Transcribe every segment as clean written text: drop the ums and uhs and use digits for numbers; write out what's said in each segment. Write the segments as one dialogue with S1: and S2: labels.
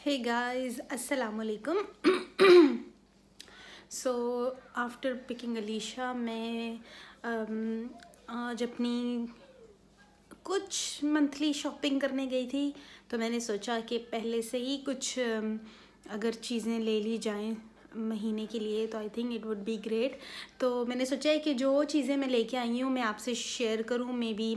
S1: Hey guys, Assalamualaikum. So after picking Alicia, मैं आज अपनी कुछ मंथली शॉपिंग करने गई थी, तो मैंने सोचा कि पहले से ही कुछ अगर चीज़ें ले ली जाएं महीने के लिए तो I think it would be great. तो मैंने सोचा है कि जो चीज़ें मैं लेके आई हूँ मैं आपसे शेयर करूँ, मे बी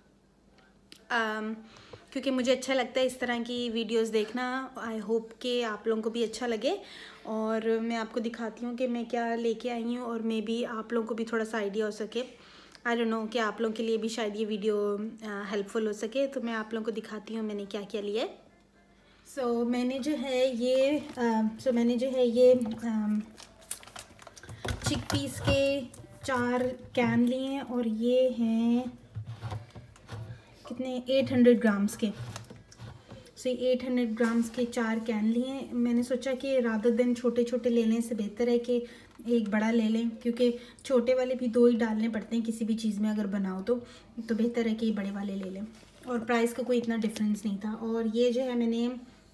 S1: क्योंकि मुझे अच्छा लगता है इस तरह की वीडियोस देखना। आई होप कि आप लोगों को भी अच्छा लगे और मैं आपको दिखाती हूँ कि मैं क्या लेके आई हूँ और मे बी आप लोगों को भी थोड़ा सा आइडिया हो सके। आई डोंट नो कि आप लोगों के लिए भी शायद ये वीडियो हेल्पफुल हो सके, तो मैं आप लोगों को दिखाती हूँ मैंने क्या क्या लिया है। सो मैंने जो है ये चिक पीस के 4 कैन लिए हैं और ये हैं कितने 800 ग्राम्स के। सो 800 ग्राम्स के 4 कैन लिए। मैंने सोचा कि रादर दिन छोटे छोटे लेने से बेहतर है कि एक बड़ा ले लें, क्योंकि छोटे वाले भी 2 ही डालने पड़ते हैं किसी भी चीज़ में अगर बनाओ तो बेहतर है कि बड़े वाले ले लें। और प्राइस का कोई इतना डिफरेंस नहीं था। और ये जो है मैंने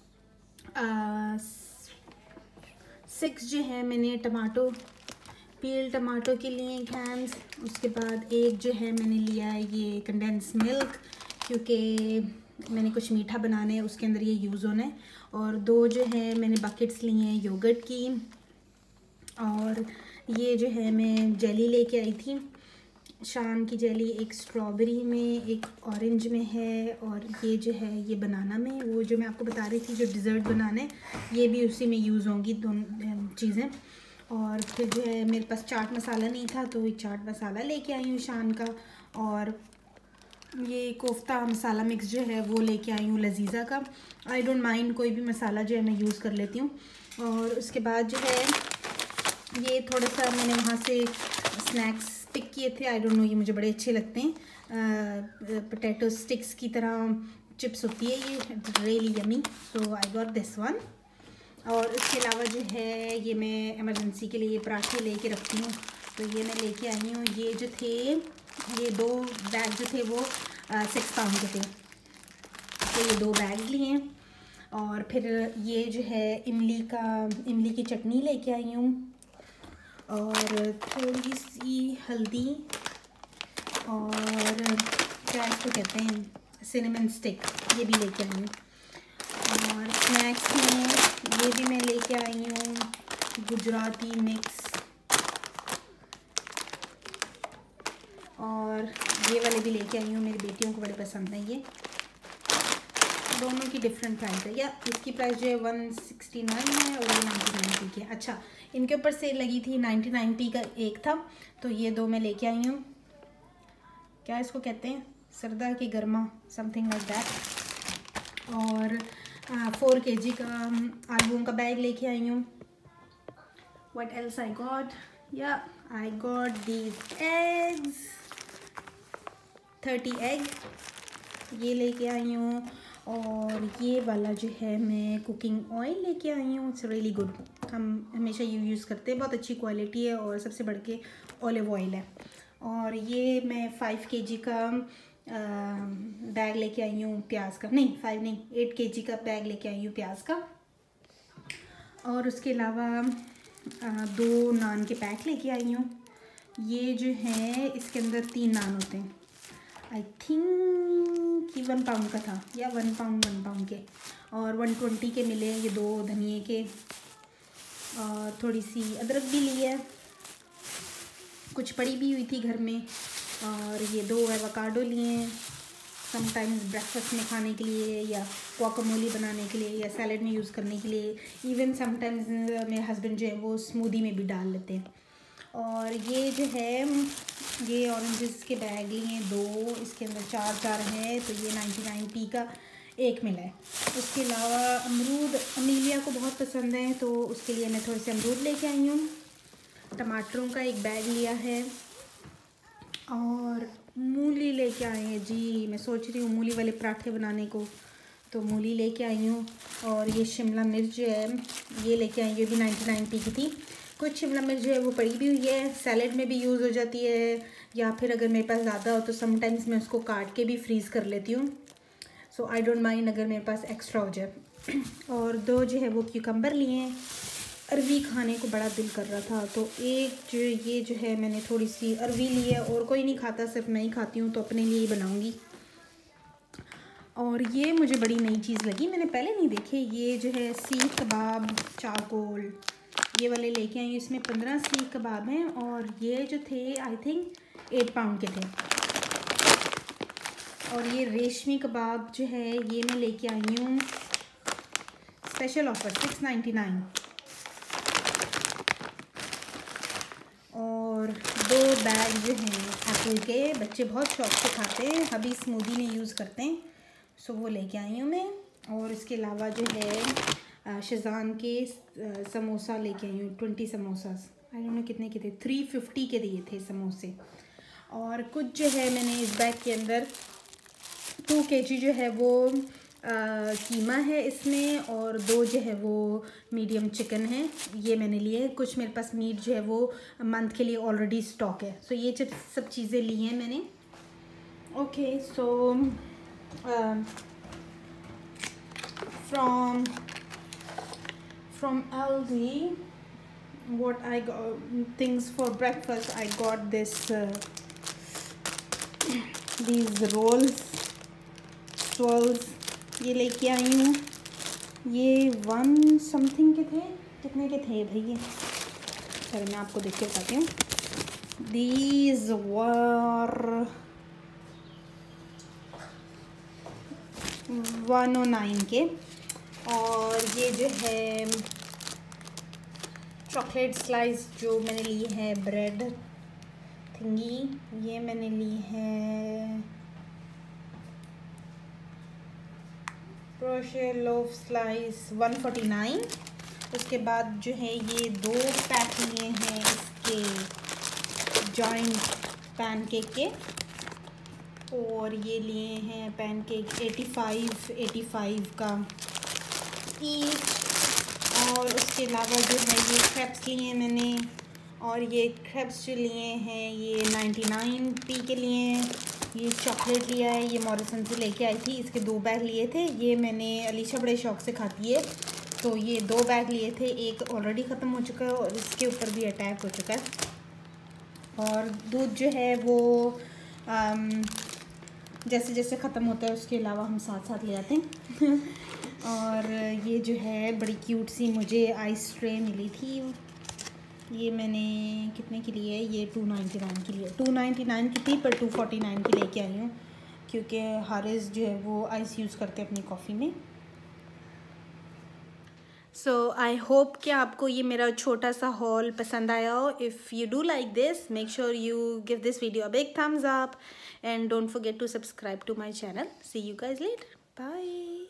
S1: 6 जो है मैंने पील टमाटो के लिए कैंस। उसके बाद एक जो है मैंने लिया है ये कंडेंस मिल्क, क्योंकि मैंने कुछ मीठा बनाना है, उसके अंदर ये यूज़ होना है। और 2 जो है मैंने बकेट्स लिए हैं योगर्ट की। और ये जो है मैं जेली लेके आई थी, शाम की जेली, एक स्ट्रॉबेरी में एक ऑरेंज में है और ये जो है ये बनाना में। वो जो मैं आपको बता रही थी जो डिज़र्ट बनाना है ये भी उसी में यूज़ होंगी दोनों चीज़ें। और फिर जो है मेरे पास चाट मसाला नहीं था तो एक चाट मसाला लेके आई हूँ शान का। और ये कोफ्ता मसाला मिक्स जो है वो लेके आई हूँ लजीज़ा का। आई डोंट माइंड, कोई भी मसाला जो है मैं यूज़ कर लेती हूँ। और उसके बाद जो है ये थोड़ा सा मैंने वहाँ से स्नैक्स पिक किए थे। आई डोंट नो, ये मुझे बड़े अच्छे लगते हैं, पोटैटो स्टिक्स की तरह चिप्स होती है ये, really yummy. So I got this one. और इसके अलावा जो है ये मैं इमरजेंसी के लिए पराठे लेके रखती हूँ, तो ये मैं लेके आई हूँ। ये जो थे ये 2 बैग जो थे वो 6 पाउंड के थे, तो ये 2 बैग लिए। और फिर ये जो है इमली की चटनी लेके आई हूँ और थोड़ी सी हल्दी और क्या इसको कहते हैं सिनेमन स्टिक, ये भी लेके आई हूँ। और स्नैक्स में ये भी मैं लेके आई हूँ गुजराती मिक्स, और ये वाले भी लेके आई हूँ, मेरी बेटियों को बड़े पसंद है ये। दोनों की डिफरेंट प्राइस है, या इसकी प्राइस जो है 169 है और ये 99p की है। अच्छा, इनके ऊपर सेल लगी थी, 99p का एक था, तो ये 2 मैं लेके आई हूँ। क्या इसको कहते हैं, सरदा की गर्मा, समथिंग लाइक दैट। और 4 kg का आलूओं का बैग लेके आई हूँ। What else I got? Yeah, I got these eggs, 30 egg ये लेके आई हूँ। और ये वाला जो है मैं कुकिंग ऑयल लेके आई हूँ, इट्स रियली गुड, हम हमेशा यूज़ करते हैं, बहुत अच्छी क्वालिटी है और सबसे बढ़ के ऑलिव ऑयल है। और ये मैं 5 kg का बैग लेके आई हूँ प्याज का, नहीं 5 नहीं 8 kg का बैग लेके आई हूँ प्याज का। और उसके अलावा 2 नान के पैक लेके आई हूँ। ये जो है इसके अंदर 3 नान होते हैं, आई थिंक कि 1 पाउंड का था, या 1 पाउंड के, और 120 के मिले। ये 2 धनिए के और थोड़ी सी अदरक भी ली है, कुछ पड़ी भी हुई थी घर में। और ये 2 एवोकाडो लिए हैं, समटाइम्स ब्रेकफास्ट में खाने के लिए, या गुआकामोली बनाने के लिए, या सैलड में यूज़ करने के लिए। इवन समटाइम्स मेरे हस्बैंड जो है वो स्मूदी में भी डाल लेते हैं। और ये जो है ये ऑरेंजेस के बैग लिए 2, इसके अंदर 4 है, तो ये 99p का एक मिला है। उसके अलावा अमरूद अमीलिया को बहुत पसंद है, तो उसके लिए मैं थोड़े से अमरूद लेके आई हूँ। टमाटरों का एक बैग लिया है और मूली लेके आए हैं जी। मैं सोच रही हूँ मूली वाले पराठे बनाने को, तो मूली लेके आई हूँ। और ये शिमला मिर्च जो है ये लेके आई हूँ, ये भी 99p की थी। कुछ शिमला मिर्च जो है वो पड़ी भी हुई है, सैलड में भी यूज़ हो जाती है, या फिर अगर मेरे पास ज़्यादा हो तो समटाइम्स मैं उसको काट के भी फ्रीज़ कर लेती हूँ। सो आई डोंट माइंड अगर मेरे पास एक्स्ट्रा हो जाए। और 2 जो है वो क्यूकम्बर लिए हैं। अरवी खाने को बड़ा दिल कर रहा था, तो एक जो ये जो है मैंने थोड़ी सी अरवी ली है, और कोई नहीं खाता, सिर्फ मैं ही खाती हूँ, तो अपने लिए ही बनाऊँगी। और ये मुझे बड़ी नई चीज़ लगी, मैंने पहले नहीं देखे। ये जो है सीख कबाब चारकोल, ये वाले लेके आई हूँ। इसमें 15 सीख कबाब हैं, और ये जो थे आई थिंक 8 पाउंड के थे। और ये रेशमी कबाब जो है ये मैं लेके आई हूँ स्पेशल ऑफर 6.99। और 2 बैग जो हैं एप्पल के, बच्चे बहुत शौक से खाते हैं, हबी स्मूदी में यूज़ करते हैं, सो वो लेके आई हूँ मैं। और इसके अलावा जो है शेज़वान के समोसा लेके आई हूँ, 20 समोसास, आई डोंट नो कितने के थे, 350 के दिए थे समोसे। और कुछ जो है मैंने इस बैग के अंदर 2 kg जो है वो कीमा है इसमें, और 2 जो है वो मीडियम चिकन है, ये मैंने लिए। कुछ मेरे पास मीट जो है वो मंथ के लिए ऑलरेडी स्टॉक है, सो ये सब चीज़ें ली हैं मैंने। Okay, so from Aldi, what I got things for breakfast, I got these rolls, ये लेके आई हूँ। ये 1 समथिंग के थे, कितने के थे भाई ये, चलो मैं आपको देख के बताती हूँ। These were 109 के। और ये जो है चॉकलेट स्लाइस जो मैंने ली है, ब्रेड थिंगी, ये मैंने ली है क्रोशे लोफ स्लाइस 149। उसके बाद जो है ये 2 पैक लिए हैं इसके जॉइंट पैनकेक के, और ये लिए हैं पैनकेक 85 का ईच। और उसके अलावा जो है ये क्रेप्स लिए हैं मैंने, और ये क्रेप्स जो लिए हैं ये 99p के लिए हैं। ये चॉकलेट लिया है, ये मॉरिसन से लेके आई थी, इसके 2 बैग लिए थे। ये मैंने अलीशा बड़े शौक से खाती है, तो ये 2 बैग लिए थे, एक ऑलरेडी ख़त्म हो चुका है और इसके ऊपर भी अटैक हो चुका है। और दूध जो है वो जैसे जैसे ख़त्म होता है उसके अलावा हम साथ साथ ले आते हैं। और ये जो है बड़ी क्यूट सी मुझे आइस ट्रे मिली थी, ये मैंने कितने की ली है, ये 299 की लिए, 299 की थी पर 249 की लेके आई हूँ, क्योंकि हारिस जो है वो आइस यूज़ करते हैं अपनी कॉफ़ी में। सो आई होप कि आपको ये मेरा छोटा सा हॉल पसंद आया हो। If you do like this, make sure you give this video a big thumbs up and don't forget to subscribe to my channel. See you guys later. Bye.